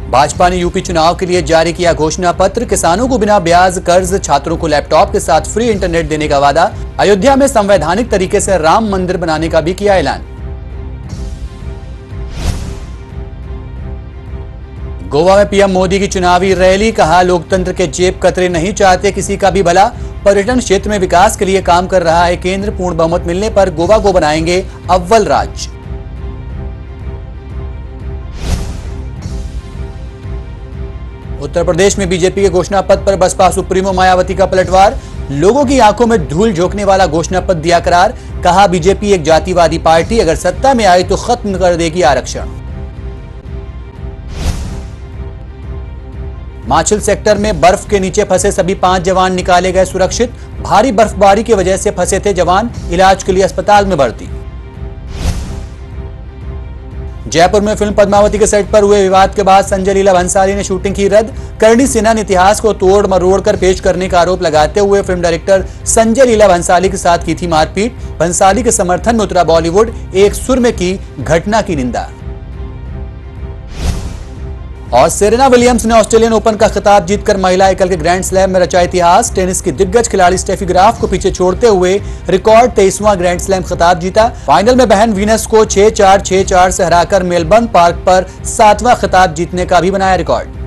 भाजपा ने यूपी चुनाव के लिए जारी किया घोषणा पत्र। किसानों को बिना ब्याज कर्ज, छात्रों को लैपटॉप के साथ फ्री इंटरनेट देने का वादा। अयोध्या में संवैधानिक तरीके से राम मंदिर बनाने का भी किया ऐलान। गोवा में पीएम मोदी की चुनावी रैली। कहा, लोकतंत्र के जेब कतरे नहीं चाहते किसी का भी भला। पर्यटन क्षेत्र में विकास के लिए काम कर रहा है केंद्र। पूर्ण बहुमत मिलने पर गोवा को बनाएंगे अव्वल राज्य। उत्तर प्रदेश में बीजेपी के घोषणा पत्र पर बसपा सुप्रीमो मायावती का पलटवार। लोगों की आंखों में धूल झोंकने वाला घोषणा पत्र दिया करार। कहा, बीजेपी एक जातिवादी पार्टी, अगर सत्ता में आई तो खत्म कर देगी आरक्षण। माछिल सेक्टर में बर्फ के नीचे फंसे सभी 5 जवान निकाले गए सुरक्षित। भारी बर्फबारी की वजह से फंसे थे जवान, इलाज के लिए अस्पताल में भर्ती। जयपुर में फिल्म पद्मावती के सेट पर हुए विवाद के बाद संजय लीला भंसाली ने शूटिंग की रद्द। करणी सेना ने इतिहास को तोड़ मरोड़ कर पेश करने का आरोप लगाते हुए फिल्म डायरेक्टर संजय लीला भंसाली के साथ की थी मारपीट। भंसाली के समर्थन में उतरा बॉलीवुड, एक सुर में की घटना की निंदा। और सेरेना विलियम्स ने ऑस्ट्रेलियन ओपन का खिताब जीतकर महिला एकल के ग्रैंड स्लैम में रचा इतिहास। टेनिस की दिग्गज खिलाड़ी स्टेफी ग्राफ को पीछे छोड़ते हुए रिकॉर्ड 23वां ग्रैंड स्लैम खिताब जीता। फाइनल में बहन वीनस को 6-4, 6-4 से हराकर मेलबर्न पार्क पर 7वां खिताब जीतने का भी बनाया रिकॉर्ड।